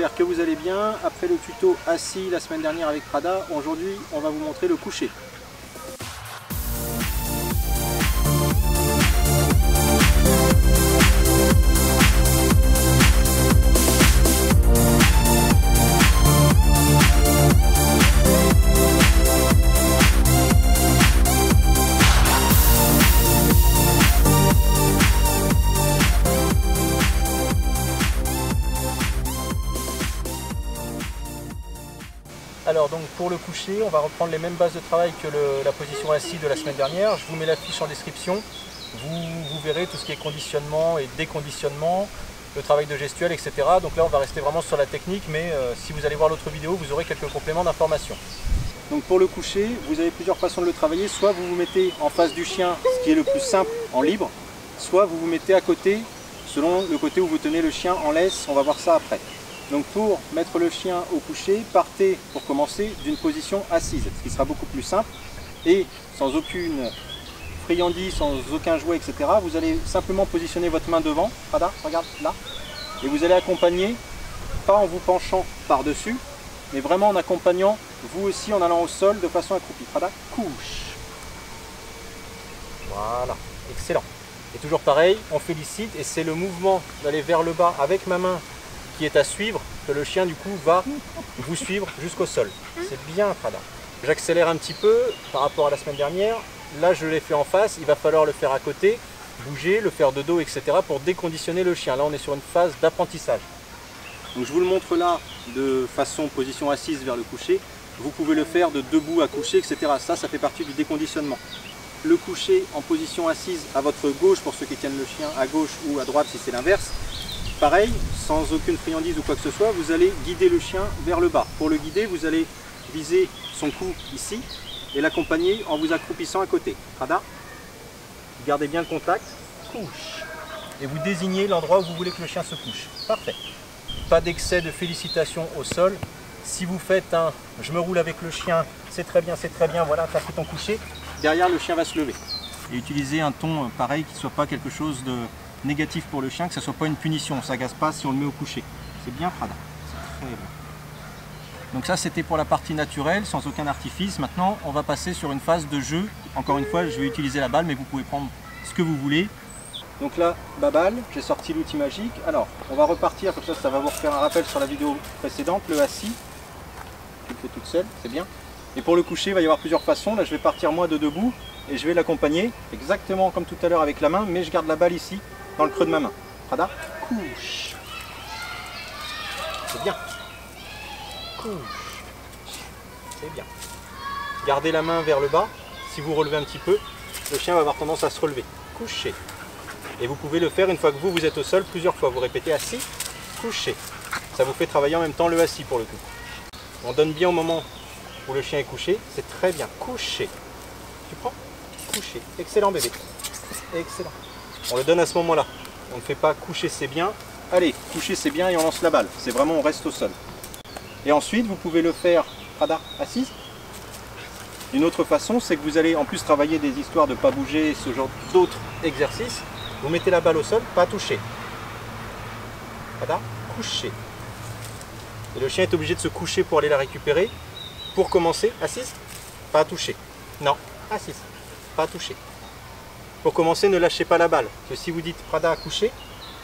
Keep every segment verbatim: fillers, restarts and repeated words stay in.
j'espère que vous allez bien. Après le tuto assis la semaine dernière avec Prada, aujourd'hui on va vous montrer le coucher. Alors donc pour le coucher, on va reprendre les mêmes bases de travail que le, la position assise de la semaine dernière. Je vous mets la fiche en description. Vous, vous verrez tout ce qui est conditionnement et déconditionnement, le travail de gestuelle, et cetera. Donc là on va rester vraiment sur la technique, mais euh, si vous allez voir l'autre vidéo, vous aurez quelques compléments d'information. Donc pour le coucher, vous avez plusieurs façons de le travailler. Soit vous vous mettez en face du chien, ce qui est le plus simple, en libre. Soit vous vous mettez à côté, selon le côté où vous tenez le chien en laisse. On va voir ça après. Donc pour mettre le chien au coucher, partez pour commencer d'une position assise, ce qui sera beaucoup plus simple. Et sans aucune friandise, sans aucun jouet, et cetera, vous allez simplement positionner votre main devant. Prada, regarde là. Et vous allez accompagner, pas en vous penchant par-dessus, mais vraiment en accompagnant vous aussi en allant au sol de façon accroupie. Prada, couche. Voilà, excellent. Et toujours pareil, on félicite et c'est le mouvement d'aller vers le bas avec ma main qui est à suivre, que le chien du coup va vous suivre jusqu'au sol. C'est bien Prada. J'accélère un petit peu par rapport à la semaine dernière. Là je l'ai fait en face, il va falloir le faire à côté, bouger, le faire de dos, et cetera pour déconditionner le chien. Là on est sur une phase d'apprentissage. Donc je vous le montre là de façon position assise vers le coucher. Vous pouvez le faire de debout à coucher, et cetera. Ça, ça fait partie du déconditionnement. Le coucher en position assise à votre gauche pour ceux qui tiennent le chien à gauche ou à droite si c'est l'inverse. Pareil, sans aucune friandise ou quoi que ce soit, vous allez guider le chien vers le bas. Pour le guider, vous allez viser son cou ici et l'accompagner en vous accroupissant à côté. Prada, gardez bien le contact, couche. Et vous désignez l'endroit où vous voulez que le chien se couche. Parfait. Pas d'excès de félicitations au sol. Si vous faites un « je me roule avec le chien », c'est très bien, c'est très bien, voilà, tu as fait ton coucher. Derrière, le chien va se lever. Et utilisez un ton pareil qui ne soit pas quelque chose de négatif pour le chien, que ce ne soit pas une punition, on ne s'agace pas si on le met au coucher. C'est bien Prada, c'est très bien. Donc ça c'était pour la partie naturelle, sans aucun artifice. Maintenant on va passer sur une phase de jeu. Encore une fois je vais utiliser la balle, mais vous pouvez prendre ce que vous voulez. Donc là, ma balle, j'ai sorti l'outil magique. Alors on va repartir, comme ça ça va vous refaire un rappel sur la vidéo précédente, le assis. Je le fais toute seule, c'est bien. Et pour le coucher, il va y avoir plusieurs façons. Là je vais partir moi de debout et je vais l'accompagner exactement comme tout à l'heure avec la main, mais je garde la balle ici, dans le creux de ma main. Prada, couche. C'est bien. Couche. C'est bien. Gardez la main vers le bas. Si vous relevez un petit peu, le chien va avoir tendance à se relever. Coucher. Et vous pouvez le faire une fois que vous, vous êtes au sol, plusieurs fois. Vous répétez assis, coucher. Ça vous fait travailler en même temps le assis pour le coup. On donne bien au moment où le chien est couché. C'est très bien. Coucher. Tu prends? Coucher. Excellent bébé. Excellent. On le donne à ce moment-là. On ne fait pas coucher c'est bien. Allez, coucher c'est bien et on lance la balle. C'est vraiment on reste au sol. Et ensuite vous pouvez le faire Prada assise. Une autre façon c'est que vous allez en plus travailler des histoires de ne pas bouger, ce genre d'autres exercices. Vous mettez la balle au sol, pas toucher. Prada, coucher. Et le chien est obligé de se coucher pour aller la récupérer. Pour commencer, assise, pas toucher. Non, assise, pas toucher. Pour commencer, ne lâchez pas la balle. Parce que si vous dites Prada à coucher,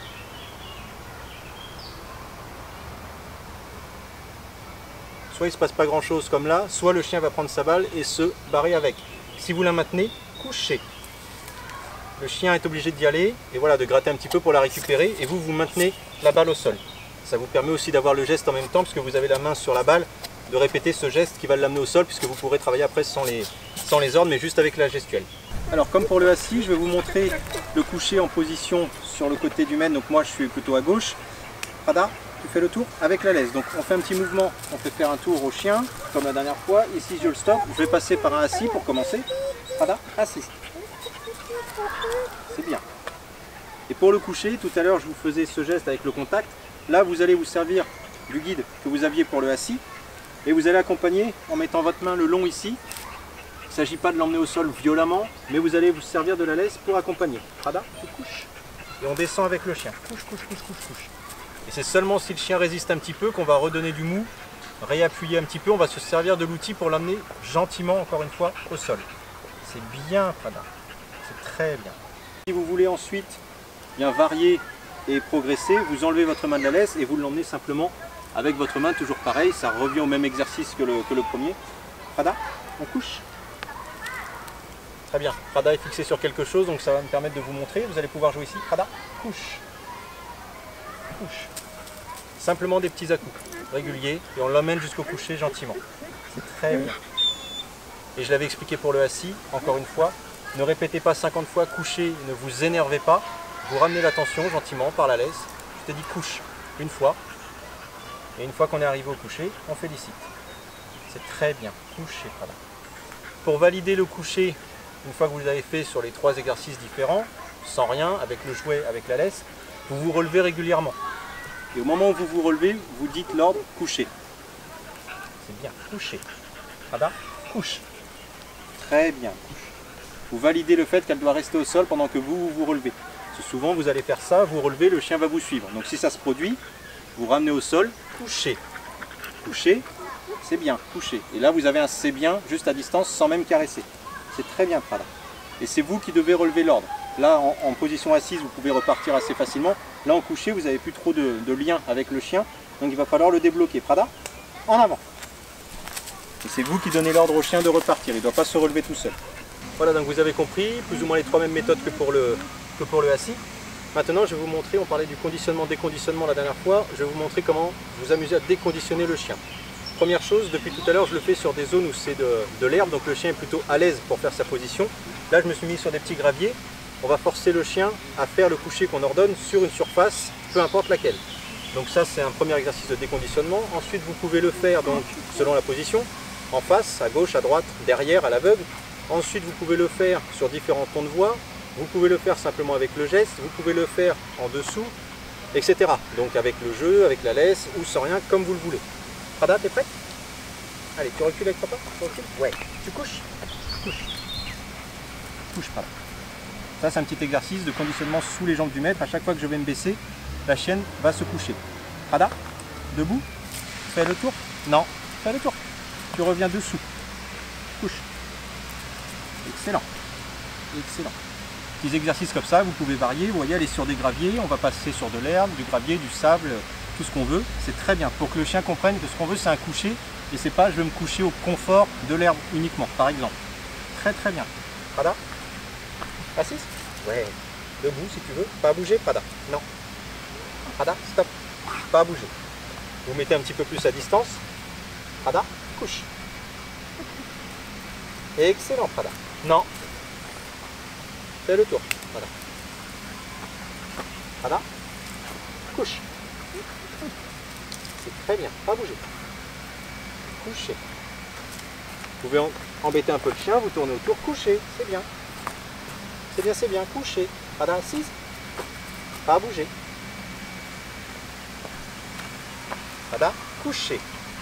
soit il ne se passe pas grand chose comme là, soit le chien va prendre sa balle et se barrer avec. Si vous la maintenez, couchez. Le chien est obligé d'y aller et voilà, de gratter un petit peu pour la récupérer et vous, vous maintenez la balle au sol. Ça vous permet aussi d'avoir le geste en même temps puisque vous avez la main sur la balle, de répéter ce geste qui va l'amener au sol puisque vous pourrez travailler après sans les, sans les ordres mais juste avec la gestuelle. Alors comme pour le assis, je vais vous montrer le coucher en position sur le côté du mène, donc moi je suis plutôt à gauche. Prada, tu fais le tour avec la laisse. Donc on fait un petit mouvement, on fait faire un tour au chien, comme la dernière fois. Ici je le stoppe, je vais passer par un assis pour commencer. Prada, assis. C'est bien. Et pour le coucher, tout à l'heure je vous faisais ce geste avec le contact. Là vous allez vous servir du guide que vous aviez pour le assis. Et vous allez accompagner en mettant votre main le long ici. Il ne s'agit pas de l'emmener au sol violemment, mais vous allez vous servir de la laisse pour accompagner. Prada, tu couches. Et on descend avec le chien. Couche, couche, couche, couche, couche. Et c'est seulement si le chien résiste un petit peu qu'on va redonner du mou, réappuyer un petit peu, on va se servir de l'outil pour l'amener gentiment, encore une fois, au sol. C'est bien, Prada. C'est très bien. Si vous voulez ensuite bien varier et progresser, vous enlevez votre main de la laisse et vous l'emmenez simplement avec votre main, toujours pareil, ça revient au même exercice que le, que le premier. Prada, on couche. Très bien, Prada est fixé sur quelque chose, donc ça va me permettre de vous montrer. Vous allez pouvoir jouer ici. Prada, couche. Couche. Simplement des petits à-coups réguliers et on l'emmène jusqu'au coucher gentiment. C'est très bien. Et je l'avais expliqué pour le assis, encore une fois, ne répétez pas cinquante fois coucher, ne vous énervez pas. Vous ramenez l'attention gentiment par la laisse. Je t'ai dit couche une fois. Et une fois qu'on est arrivé au coucher, on félicite. C'est très bien. Coucher, Prada. Pour valider le coucher, une fois que vous l'avez fait sur les trois exercices différents, sans rien, avec le jouet, avec la laisse, vous vous relevez régulièrement. Et au moment où vous vous relevez, vous dites l'ordre coucher. C'est bien. Coucher. Prada, couche. Très bien. Couche. Vous validez le fait qu'elle doit rester au sol pendant que vous vous, vous relevez. Parce que souvent vous allez faire ça, vous relevez, le chien va vous suivre. Donc si ça se produit, vous ramenez au sol, couchez. Couchez, c'est bien, couchez. Et là vous avez un c'est bien juste à distance sans même caresser. C'est très bien, Prada. Et c'est vous qui devez relever l'ordre. Là en, en position assise vous pouvez repartir assez facilement. Là en couché vous n'avez plus trop de, de lien avec le chien. Donc il va falloir le débloquer. Prada, en avant. Et c'est vous qui donnez l'ordre au chien de repartir. Il ne doit pas se relever tout seul. Voilà, donc vous avez compris, plus ou moins les trois mêmes méthodes que pour le, que pour le assis. Maintenant, je vais vous montrer, on parlait du conditionnement-déconditionnement la dernière fois, je vais vous montrer comment vous amuser à déconditionner le chien. Première chose, depuis tout à l'heure, je le fais sur des zones où c'est de, de l'herbe, donc le chien est plutôt à l'aise pour faire sa position. Là, je me suis mis sur des petits graviers. On va forcer le chien à faire le coucher qu'on ordonne sur une surface, peu importe laquelle. Donc ça, c'est un premier exercice de déconditionnement. Ensuite, vous pouvez le faire donc selon la position, en face, à gauche, à droite, derrière, à l'aveugle. Ensuite, vous pouvez le faire sur différents tons de voix. Vous pouvez le faire simplement avec le geste. Vous pouvez le faire en dessous, et cetera. Donc avec le jeu, avec la laisse ou sans rien, comme vous le voulez. Prada, t'es prête? Allez, tu recules avec papa? Tu recules? Ouais. Tu couches? Couche. Couche, Prada. Ça, c'est un petit exercice de conditionnement sous les jambes du maître. À chaque fois que je vais me baisser, la chienne va se coucher. Prada, debout. Fais le tour. Non, fais le tour. Tu reviens dessous. Couche. Excellent. Excellent. Petits exercices comme ça, vous pouvez varier. Vous voyez, aller sur des graviers, on va passer sur de l'herbe, du gravier, du sable, tout ce qu'on veut. C'est très bien pour que le chien comprenne que ce qu'on veut, c'est un coucher. Et c'est pas je vais me coucher au confort de l'herbe uniquement, par exemple. Très très bien. Prada, assise? Ouais. Debout si tu veux. Pas à bouger, Prada. Non. Prada, stop. Pas à bouger. Vous mettez un petit peu plus à distance. Prada, couche. Excellent, Prada. Non. Fais le tour. Voilà. Prada, couche. C'est très bien. Pas bouger. Coucher. Vous pouvez embêter un peu le chien, vous tournez autour, coucher. C'est bien. C'est bien, c'est bien. Coucher. Prada, assise. Pas bouger. Prada, coucher.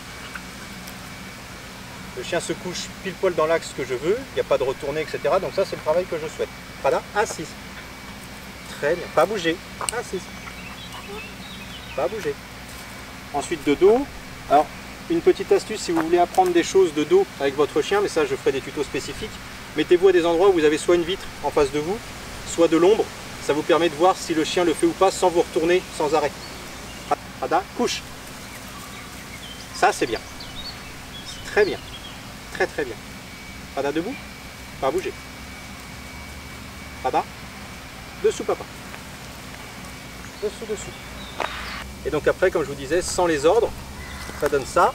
Le chien se couche pile poil dans l'axe que je veux, il n'y a pas de retourner, et cetera. Donc ça, c'est le travail que je souhaite. Prada, assise. Très bien. Pas bouger. Assise. Pas bouger. Ensuite, de dos. Alors, une petite astuce, si vous voulez apprendre des choses de dos avec votre chien, mais ça, je ferai des tutos spécifiques. Mettez-vous à des endroits où vous avez soit une vitre en face de vous, soit de l'ombre. Ça vous permet de voir si le chien le fait ou pas sans vous retourner sans arrêt. Prada, couche. Ça, c'est bien. C'est très bien. Très très bien. Prada, debout. Pas bouger. Prada. Dessous, papa. Dessous, dessous. Et donc après, comme je vous disais, sans les ordres, ça donne ça.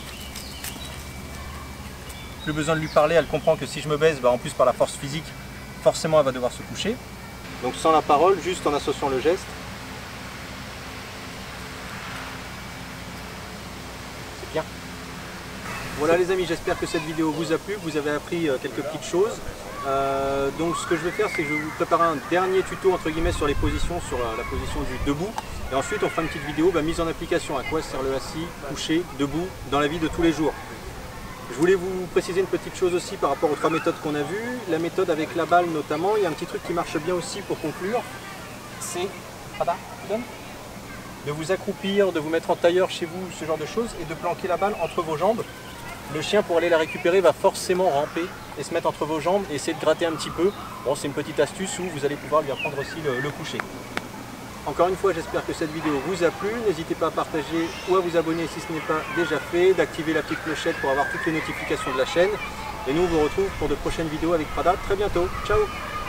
Plus besoin de lui parler, elle comprend que si je me baisse, bah en plus par la force physique, forcément elle va devoir se coucher. Donc sans la parole, juste en associant le geste. C'est bien. Voilà les amis, j'espère que cette vidéo vous a plu, que vous avez appris quelques petites choses. Euh, donc ce que je vais faire, c'est que je vais vous préparer un dernier tuto entre guillemets sur les positions, sur la, la position du debout. Et ensuite on fera une petite vidéo bah, mise en application, à quoi sert le assis, couché, debout, dans la vie de tous les jours. Je voulais vous préciser une petite chose aussi par rapport aux trois méthodes qu'on a vues. La méthode avec la balle notamment, il y a un petit truc qui marche bien aussi pour conclure. C'est... Prada, donne. de vous accroupir, de vous mettre en tailleur chez vous, ce genre de choses, et de planquer la balle entre vos jambes. Le chien, pour aller la récupérer, va forcément ramper et se mettre entre vos jambes et essayer de gratter un petit peu. Bon, c'est une petite astuce où vous allez pouvoir lui apprendre aussi le, le coucher. Encore une fois, j'espère que cette vidéo vous a plu. N'hésitez pas à partager ou à vous abonner si ce n'est pas déjà fait, d'activer la petite clochette pour avoir toutes les notifications de la chaîne. Et nous, on vous retrouve pour de prochaines vidéos avec Prada très bientôt. Ciao!